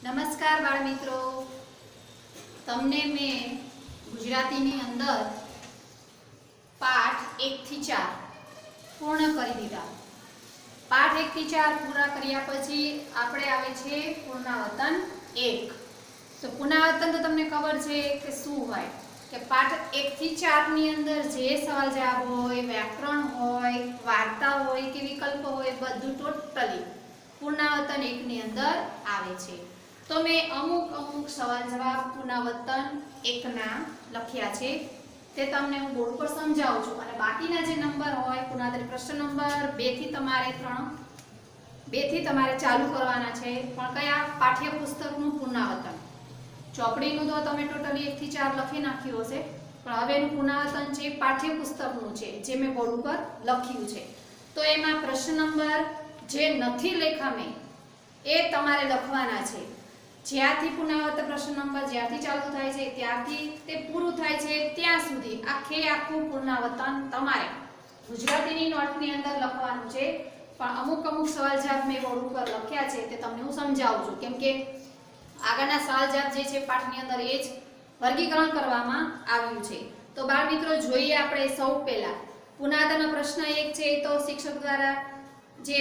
નમસ્કાર બાળ મિત્રો, તમને મેં ગુજરાતીની અંદર પાઠ 1 થી 4 પૂર્ણ કરી દીધા। પાઠ 1 થી 4 પૂરા કર્યા પછી આપણે આવે છે પુનરાવર્તન 1। તો પુનરાવર્તન તો તમને ખબર છે કે શું હોય કે પાઠ 1 થી 4 ની અંદર જે સવાલ જવાબ હોય, વ્યાકરણ હોય, વાર્તા હોય કે વિકલ્પ હોય, બધું ટોટલી પુનરાવર્તન 1 ની અંદર આવે છે। तो मैं अमुक सवाल जवाब पुनरावर्तन 1 ना लख्या छे ते तमने हूँ बोर्ड पर समझावुं छुं अने बाकीना जे नंबर होय पुनरावृत्ति प्रश्न नंबर 2 थी तमारे चालू करवाना छे। पण कया पाठ्यपुस्तकनुं पुनरावर्तन चोपड़ीनुं तो तमे टोटली 1 थी 4 लखी नाख्युं हशे, पण हवेनुं पुनरावर्तन छे पाठ्यपुस्तकनुं छे जे मैं बोर्ड पर लख्युं छे। तो एमां प्रश्न नंबर जे नथी लेखामां ए तमारे लखवाना छे। ज्यारथी पुनरावृत्त प्रश्न नंबर ज्यारथी चालू थाय छे त्यारथी ते पूरुं थाय छे त्यां सुधी आखे आखुं पुनरावृत्तन तमारे गुजरातीनी नोटनी अंदर लखवानुं छे। पण अमुक सवाल जवाब मैं बोर्ड पर लख्या छे ते तमने हुं समजावुं छुं केम के आगळना सवाल जवाब जे छे पाठनी अंदर ए ज वर्गीकरण करवामां आव्युं छे। तो बाळ मित्रों जोईए आपणे सौ पहेला पुनरावृत्तनो प्रश्न 1 छे तो शिक्षक द्वारा जे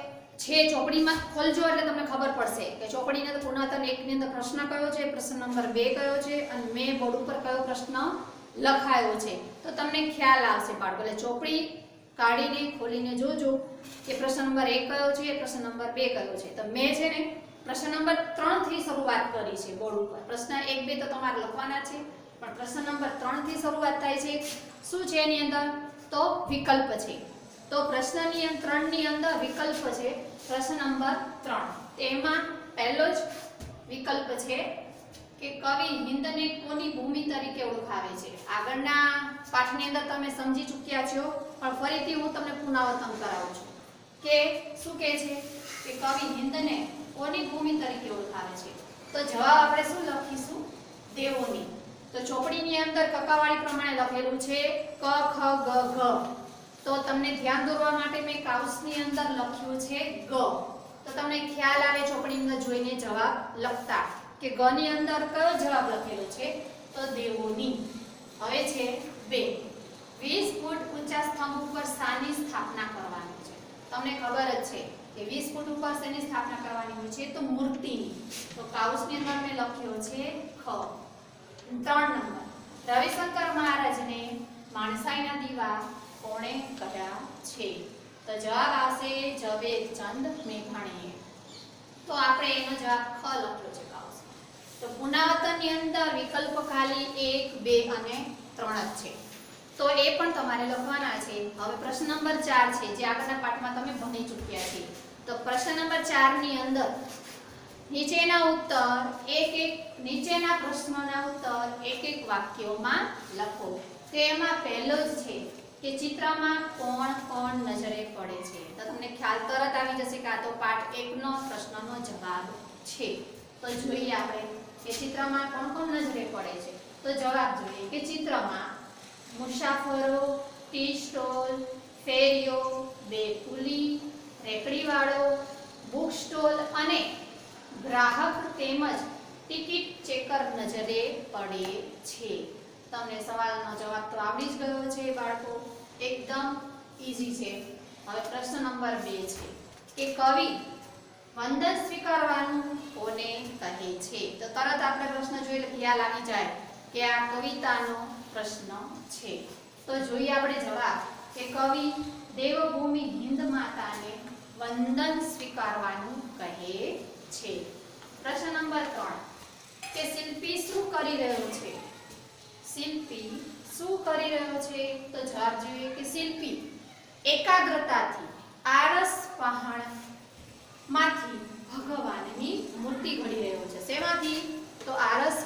छे चोपड़ी में खोलजो એટલે તમને ખબર પડશે કે ચોપડીના તો પુનરાવર્તન 1 ની અંદર પ્રશ્ન કયો છે, પ્રશ્ન નંબર 2 કયો છે અને મે બોર્ડ ઉપર કયો પ્રશ્ન લખાયો છે તો તમને ખ્યાલ આવશે બાળકો। એટલે ચોપડી કાઢીને ખોલીને જોજો કે પ્રશ્ન નંબર 1 કયો છે, પ્રશ્ન નંબર 2 કયો છે। તો મે છે ને પ્રશ્ન નંબર 3 થી શરૂઆત કરી છે બોર્ડ ઉપર। પ્રશ્ન 1 2 તો તમારે લખવાના છે પણ પ્રશ્ન નંબર 3 થી શરૂઆત થાય છે। શું છે એની અંદર તો વિકલ્પ છે। तो प्रश्न 3 नी अंदर विकल्प छे। प्रश्न नंबर 3 तेमां पहेलो ज विकल्प छे कि कवि हिंद ने कोनी भूमि तरीके ओळखावे छे। आगळना पाठनी अंदर तमे समजी चूक्या छो पण फरीथी हुं तमने पुनरावृत्तन करावुं छुं के शुं कहे छे कि कवि हिंद ने कोनी भूमि तरीके ओळखावे छे। तो जवाब आपणे शुं लखीशुं देवोनी। तो चोपड़ीनी अंदर ककावाળી प्रमाणे लखेलुं छे क ख ग घ। तो तमने ध्यान दोरवा माटे मैं काउसनी अंदर लख्युं छे ग। तो तमने ख्याल आवे चोपड़ी अंदर जोईने जवाब लखता के ग नी अंदर कयो जवाब लखेलो छे तो देवोनी। हवे छे 2 20 फूट ऊंचा स्तंभ पर शानी स्थापना करवानी छे। तमने खबर ज छे के 20 फूट ऊपर शानी स्थापना करवानी होय छे तो मूर्तिनी। तो काउसनी अंदर मैं लख्यो छे ख। 3 नंबर रविशंकर महाराज ने माणसाईना दीवा कोणे कर्या छे। तो जवाब आवशे ઝવેરચંદ મેઘાણીએ। तो आपणे एनो जवाब ख लख्यो छे काउस। तो पुनरावृत्तननी अंदर विकल्प खाली 1 2 અને 3 જ છે तो ए पण તમારે લખવાના છે। હવે પ્રશ્ન નંબર 4 છે જે આગળના પાઠમાં તમે ભણી ચૂક્યા છો। તો પ્રશ્ન નંબર 4 ની અંદર નીચેના ઉત્તર નીચેના પ્રશ્નોના ઉત્તર એક વાક્યોમાં લખો। તેમાં પહેલો જ છે કે ચિત્રમાં કોણ કોણ નજરે પડે છે। તો તમને ખ્યાલ તરત આવી જશે કે આ તો પાઠ 1 નો પ્રશ્નનો જવાબ છે। તો જોઈએ આપણે કે ચિત્રમાં કોણ કોણ નજરે પડે છે। તો જવાબ જોઈએ કે ચિત્રમાં મુસાફરો, ટી સ્ટોલ, ફેરીઓ, બે કુલી, રેકડીવાળો, બુક સ્ટોલ અને ગ્રાહક તેમજ ટિકિટ ચેકર નજરે પડે છે। તમને સવાલનો જવાબ તો આવડી જ ગયો છે બાળકો, एकदम इजी छे। હવે પ્રશ્ન નંબર 2 છે કે કવિ વંદન સ્વીકારવાનું કોને કહે છે। તો તરત આપણે પ્રશ્ન જોઈ એટલે ખ્યાલ આવી જાય કે આ કવિતાનો પ્રશ્ન છે। તો જોઈએ આપણે જવાબ કે કવિ દેવભૂમિ હિન્દ માતાને વંદન સ્વીકારવાનું કહે છે। પ્રશ્ન નંબર 3 કે શિલ્પી શું કરી રહ્યો છે। શિલ્પી શું કરી રહ્યો છે। તો જવાબ જોઈએ કે શિલ્પી એકાગ્રતાથી આરસ પહાણમાંથી ભગવાનની મૂર્તિ ઘડી રહ્યો છે। શેમાંથી તો આરસ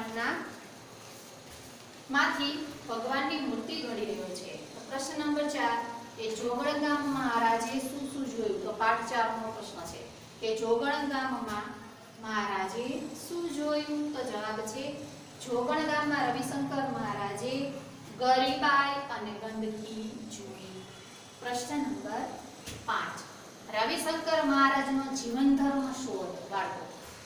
પહાણમાંથી ભગવાનની મૂર્તિ ઘડી રહ્યો છે। તો પ્રશ્ન નંબર 4 કે જોગણ ગામ મહારાજે શું શું જોયું। તો પાઠ 4 નો પ્રશ્ન છે કે જોગણ ગામમાં મહારાજે શું જોયું। તો જવાબ છે જોગણ ગામમાં રવિશંકર મહારાજે ગરીબાઈ અને ગંદકી જોઈ। પ્રશ્ન નંબર 5 રવિશંકર મહારાજનો જીવન ધર્મ શોધ બાળકો। તો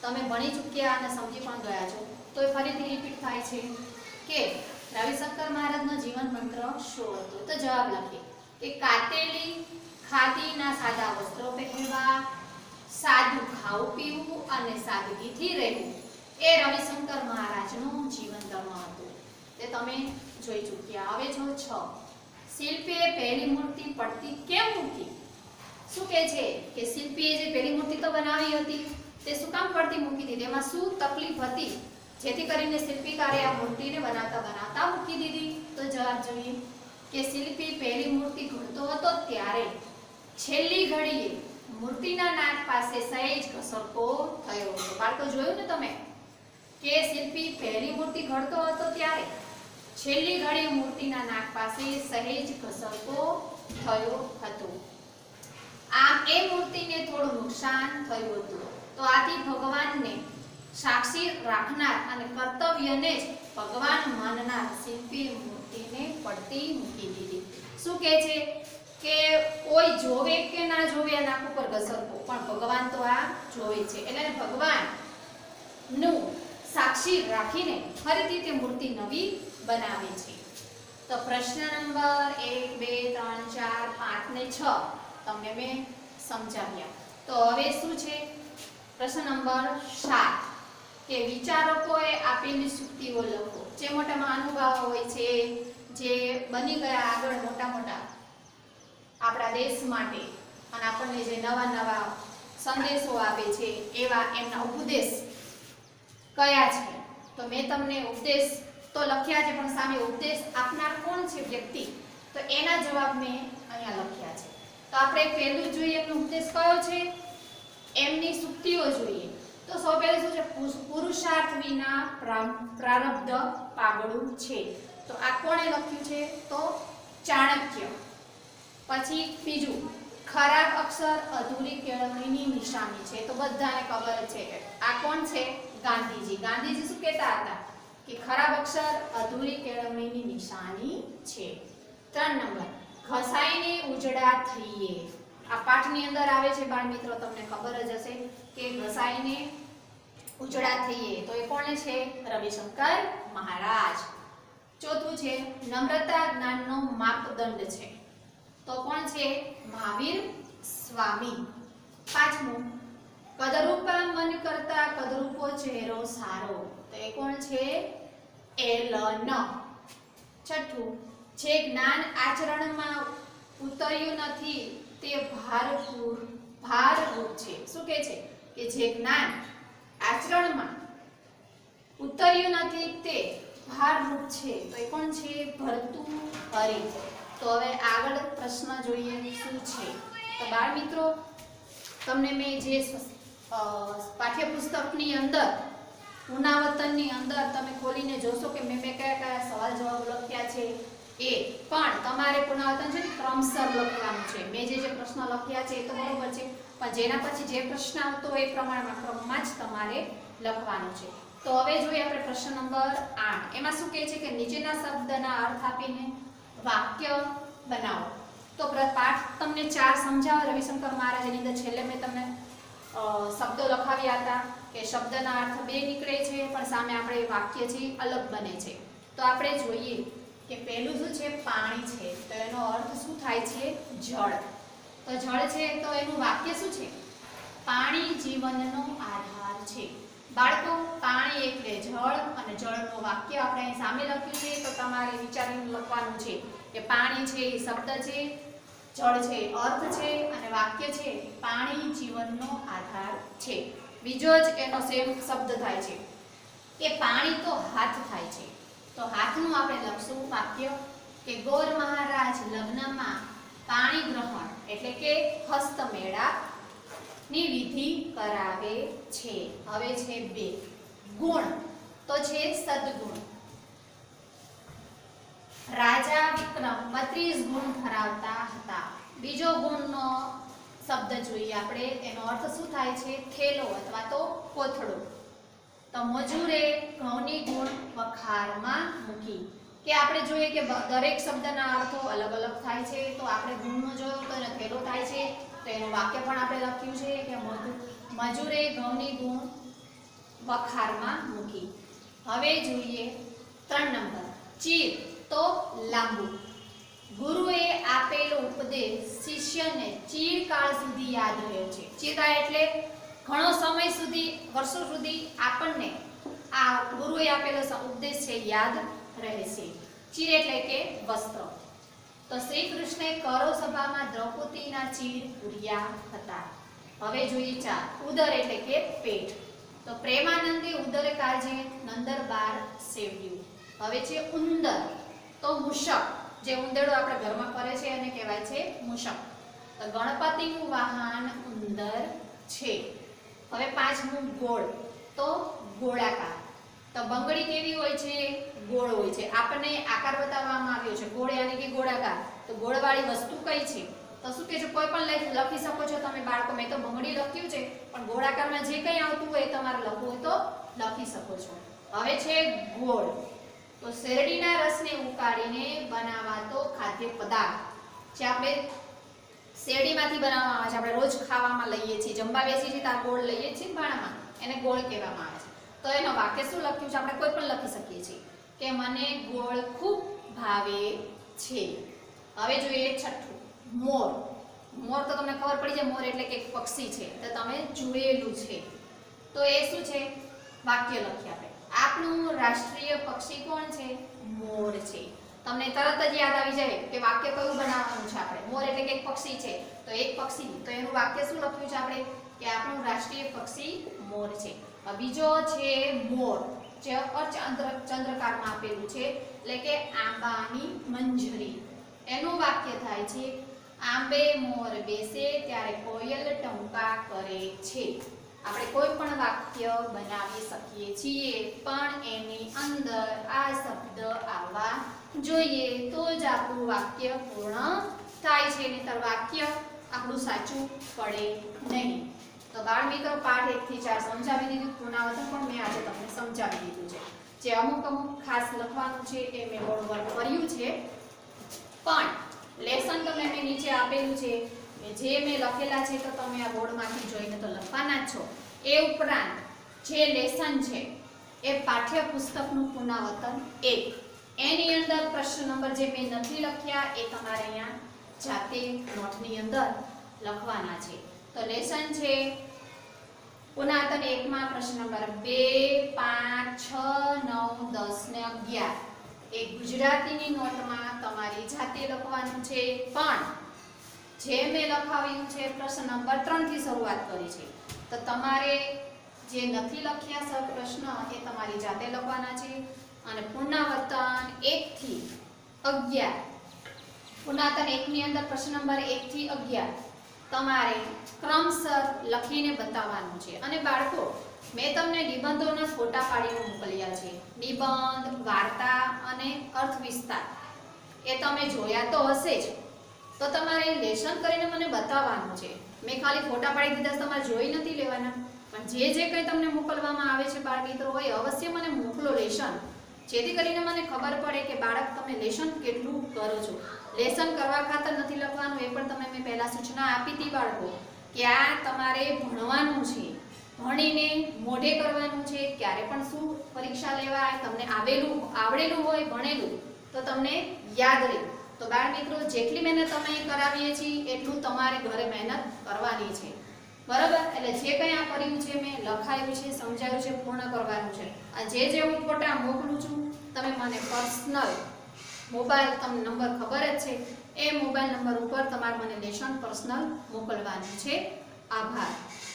તમે ભણી ચૂક્યા અને સમજી પણ ગયા છો, તો એ ફરીથી રિપીટ થાય છે કે રવિશંકર મહારાજનો જીવન મંત્ર શું હતો? તો જવાબ લખીએ કે કાતેલી ખાદીના સાદા વસ્ત્રો પહેરવા, સાદું ખાવું પીવું અને સાદગીથી રહેવું એ રવિશંકર મહારાજનું જીવન ધર્મ હતું. તે તમે જોઈ ચૂક્યા. હવે જો 6, શિલ્પીએ પહેલી મૂર્તિ પડતી કેમ મૂકી? શું કહે છે કે શિલ્પીએ જે પહેલી મૂર્તિ તો બનાવી હતી તે શું કામ પડતી મૂકી દીધી? તેમાં શું તકલીફ હતી જેથી કરીને શિલ્પીકારે આ મૂર્તિને બનાવતા બનાવતા મૂકી દીધી? તો જવાબ જોઈએ કે શિલ્પી પહેલી મૂર્તિ ઘડતો હતો ત્યારે છેલ્લી ઘડીએ મૂર્તિના નાક પાસે સહેજ ઘસરકો થયો હતો. બાળકો જોયું ને તમે કે શિલ્પી પહેલી મૂર્તિ ઘડતો હતો ત્યારે છેલ્લી ઘડીએ મૂર્તિના નાક પાસે સહેજ ઘસરકો થયો હતો. આમ એ મૂર્તિને થોડું નુકસાન થયું હતું. તો આથી ભગવાનને સાક્ષી રાખનાર અને કર્તવ્યને જ ભગવાન માનનાર શિલ્પીએ મૂર્તિને પડતી મૂકી દીધી. શું કહે છે કે કોઈ જોવે કે ના જોવે આ નાક ઉપર ઘસરકો, પણ ભગવાન તો આ જોવે છે, એટલે ભગવાનનું સાક્ષી રાખીને ફરીથી તે મૂર્તિ નવી બનાવે છે. તો પ્રશ્ન નંબર 1, 2, 3, 4, 5 ને 6 તમને મેં સમજાવ્યા. તો હવે શું છે પ્રશ્ન નંબર 7 કે વિચારકોએ આપેલી સૂક્તિઓ લખો. જે મોટા મહાનુભાવો હોય છે, જે બની ગયા આગળ મોટા મોટા આપણા દેશ માટે અને આપણને જે નવા નવા સંદેશો આપે છે, એવા એમના ઉપદેશ કયા છે? તો મેં તમને ઉપદેશ તો લખ્યા છે, પણ સામે ઉપદેશ આપનાર કોણ છે વ્યક્તિ, તો એના જવાબ મેં અહીંયા લખ્યા છે. તો આપણે પહેલું જોઈએ એમનો ઉપદેશ કયો છે, એમની સૂક્તિઓ જોઈએ. તો સૌ પહેલું શું છે? પુરુષાર્થ વિના પ્રારબ્ધ પાગળું છે. તો આ કોણે લખ્યું છે? તો ચાણક્ય. પછી બીજું, ખરાબ અક્ષર અધૂરી કેળવણીની નિશાની છે. તો બધાને ખબર છે આ કોણ છે? ગાંધીજી. ગાંધીજી શું કહેતા હતા કે ખરાબ અક્ષર અધૂરી કેળવણીની નિશાની છે. 3 નંબર, ઘસાઈને ઉજળા થઈએ. આ પાઠની અંદર આવે છે બાળ મિત્રો, તમને ખબર જ હશે કે ઘસાઈને ઉજળા થઈએ. તો એ કોણ છે? રવિશંકર મહારાજ. 4થું છે નમ્રતા જ્ઞાનનો માપદંડ છે. તો કોણ છે? મહાવીર સ્વામી. 5મું, કદરૂપા મન કરતા કદરૂપો ચહેરો સારો. તો એ કોણ છે? એલન. 6થું, જે જ્ઞાન આચરણમાં ઉતર્યું નથી તે ભારરૂપ છે. શું કહે છે કે જે જ્ઞાન આચરણમાં ઉતર્યું નથી તે ભારરૂપ છે. તો એ કોણ છે? ભર્તૃહરિ. તો હવે આગળ પ્રશ્ન જોઈએ શું છે. તો બાળ મિત્રો, તમને મેં જે પાઠ્યપુસ્તકની અંદર પુનરાવર્તનની અંદર તમે ખોલીને જોશો કે મેં કયા કયા સવાલ જવાબ લખ્યા છે, એ પણ તમારે પુનરાવર્તન છે ને ક્રમસર લખવાનું છે. મેં જે પ્રશ્ન લખ્યા છે એ તો બરોબર છે, પણ જેના પછી જે પ્રશ્ન આવતો હોય એ પ્રમાણમાં ક્રમમાં જ તમારે લખવાનું છે. તો હવે જોઈએ આપણે પ્રશ્ન નંબર 8. એમાં શું કહે છે કે નીચેના શબ્દના અર્થ આપીને વાક્ય બનાવો. તો પાઠ તમને 4 સમજાવ રવિશંકર મહારાજની અંદર છેલ્લે મેં તમને શબ્દો લખાવ્યા હતા કે શબ્દના અર્થ 2 નીકળે છે, પણ સામે આપણે વાક્ય છે અલગ બને છે. તો આપણે જોઈએ કે પહેલું શું છે? પાણી છે. તો એનો અર્થ શું થાય છે? જળ. તો જળ છે તો એનું વાક્ય શું છે? પાણી જીવનનો આધાર છે. બાળકો, પાણી એટલે જળ અને જળનું વાક્ય આપણે અહીં સામે લખ્યું છે. તો તમારે વિચારીને લખવાનું છે કે પાણી છે એ શબ્દ છે, જળ છે અર્થ છે, અને વાક્ય છે પાણી જીવનનો આધાર છે. બીજો જ એનો સેમ શબ્દ થાય છે કે પાણી તો હાથ થાય છે. તો હાથનું આપણે લખશું વાક્ય કે ગોર મહારાજ લગ્નમાં પાણી ગ્રહણ એટલે કે હસ્તમેળાપ ની વિધિ કરાવે છે. હવે છે 2 ગુણ. તો છે સદગુણ. રાજા વિક્રમ 32 ગુણ ધરાવતા હતા. બીજો ગુણનો શબ્દ જોઈએ આપણે, એનો અર્થ શું થાય છે? થેલો અથવા તો કોથળો. તો મજૂરે ઘઉંની ગુણ વખારમાં મૂકી. કે આપણે જોઈએ કે દરેક શબ્દના અર્થો અલગ અલગ થાય છે. તો આપણે ગુણનો જોયો તો એનો થેલો થાય છે. તો એનું વાક્ય પણ આપણે લખ્યું છે કે મજૂરે ઘઉંની ગુણ વખારમાં મૂકી. હવે જોઈએ 3 નંબર, ચીર તો લાંબુ. ગુરુએ આપેલો ઉપદેશ શિષ્યને ચિરકાળ સુધી યાદ રહ્યો છે. ચિરકાળ એટલે ઘણો સમય સુધી, વર્ષો સુધી આપણને આ ગુરુએ આપેલો ઉપદેશ છે યાદ રહેશે. ચીર એટલે કે વસ્ત્ર. તો શ્રી કૃષ્ણે કરો સભામાં દ્રૌપદીના ચીર પૂર્યા હતા. હવે જોઈએ 4, ઉદર એટલે કે પેટ. તો પ્રેમાનંદે ઉદરે કાળજે નંદર બાર સેવ્યું. હવે છે ઉંદર તો મૂષક, જે ઉંદરડો આપણે ઘરમાં ફરે છે એને કહેવાય છે મૂષક. તો ગણપતિનું વાહન ઉંદર છે. હવે 5મું ગોળ તો ગોળાકાર. તો બંગડી કેવી હોય છે? ગોળ હોય છે. આપણને આકાર બતાવવામાં આવ્યો છે ગોળ યાની કે ગોળાકાર. તો ગોળવાળી વસ્તુ કઈ છે? તો શું કે છે, કોઈ પણ લખી શકો છો તમે બાળકો. મેં તો બંગડી લખ્યું છે, પણ ગોળાકારમાં જે કંઈ આવતું હોય તમારે લખવું હોય તો લખી શકો છો. હવે છે ગોળ. તો શેરડીના રસને ઉકાળીને બનાવાતો ખાદ્ય પદાર્થ જે આપણે શેરડીમાંથી બનાવવામાં આવે છે. આપણે રોજ ખાવામાં લઈએ છીએ, જમવા બેસીએ છીએ ત્યાં ગોળ લઈએ છીએ ભાણામાં, એને ગોળ કહેવામાં આવે છે. તો એનો વાક્ય શું લખ્યું છે? આપણે કોઈ પણ લખી શકીએ છીએ કે મને ગોળ ખૂબ ભાવે છે. હવે જોઈએ 6, મોર. મોર તો તમને ખબર પડી જાય, મોર એટલે કે એક પક્ષી છે. તો તમે જોયેલું છે, તો એ શું છે? વાક્ય લખીએ આપણે. આપણું રાષ્ટ્રીય પક્ષી કોણ છે? મોર છે. તમને તરત જ યાદ આવી જાય કે વાક્ય કયું બનાવવાનું છે આપણે. મોર એટલે કે એક પક્ષી છે, તો એક પક્ષી, તો એનું વાક્ય શું લખ્યું છે આપણે? કે આપણું રાષ્ટ્રીય પક્ષી મોર છે. બીજો છે મોર, જે ચંદ્રકારમાં આપેલું છે, એટલે કે આંબાની મંજરી. એનું વાક્ય થાય છે આંબે મોર બેસે ત્યારે કોયલ ટંકા કરે છે. આપણે કોઈ પણ વાક્ય બનાવી શકીએ છીએ, પણ એની અંદર આ શબ્દ આવવા જોઈએ, તો જ આપણું વાક્ય પૂર્ણ થાય છે. નહીંતર વાક્ય આપણું સાચું પડે નહીં. તો બાળ મિત્રો, પાઠ 1 થી 4 સમજાવી દીધું. પુનરાવર્તન પણ મેં આજે તમને સમજાવી દીધું છે. જે અમુક ખાસ લખવાનું છે એ મેં બોર્ડ પર કર્યું છે, પણ લેસન તો મેં નીચે આપેલું છે, જે મેં લખેલા છે તો તમે આ બોર્ડમાંથી જોઈને તો લખવાના જ છો. એ ઉપરાંત જે લેસન છે એ પાઠ્યપુસ્તકનું પુનરાવર્તન 1, એની અંદર પ્રશ્ન નંબર જે મેં નથી લખ્યા એ તમારે અહીંયા જાતે નોટની અંદર લખવાના છે. તો લેસન છે પુનરાવર્તન 1 માં પ્રશ્ન નંબર 2, 5, 6, 9, 10 ને 11 એ ગુજરાતીની નોટમાં તમારી જાતે લખવાનું છે. પણ જે મેં લખાવ્યું છે પ્રશ્ન નંબર 3 થી શરૂઆત કરી છે, તો તમારે જે નથી લખ્યા પ્રશ્ન એ તમારી જાતે લખવાના છે. અને પુનરાવર્તન 1 થી 11, પુનરાવર્તન 1 ની અંદર પ્રશ્ન નંબર 1 થી 11 તમારે ક્રમસર લખીને બતાવવાનું છે. અને બાળકો, મેં તમને નિબંધોના ફોટા પાડીને મોકલ્યા છે. નિબંધ, વાર્તા અને અર્થ વિસ્તાર એ તમે જોયા તો હશે જ, તો તમારે લેસન કરીને મને બતાવવાનું છે. મેં ખાલી ફોટા પાડી દીધા, તમારે જોઈ નથી લેવાના, પણ જે કંઈ તમને મોકલવામાં આવે છે બાળ મિત્રો હોય અવશ્ય મને મોકલો લેસન, જેથી કરીને મને ખબર પડે કે બાળક તમે લેસન કેટલું કરો છો. લેસન કરવા ખાતર નથી લખવાનું, એ પણ તમે મેં પહેલા સૂચના આપી હતી બાળકો, કે આ તમારે ભણવાનું છે, ભણીને મોઢે કરવાનું છે. ક્યારે પણ શું પરીક્ષા લેવાય, તમને આવડેલું હોય, ભણેલું, તો તમને યાદ રહે. તો બાળ મિત્રો, જેટલી મહેનત અમે કરાવીએ છીએ એટલું તમારે ઘરે મહેનત કરવાની છે, બરાબર? એટલે જે કંઈ આ કર્યું છે, મેં લખાયું છે, સમજાવ્યું છે, પૂર્ણ કરવાનું છે. અને જે હું ફોટા મોકલું છું, તમે મને પર્સનલ મોબાઈલ, તમને નંબર ખબર જ છે, એ મોબાઈલ નંબર ઉપર તમારે મને લેસન પર્સનલ મોકલવાનું છે. આભાર.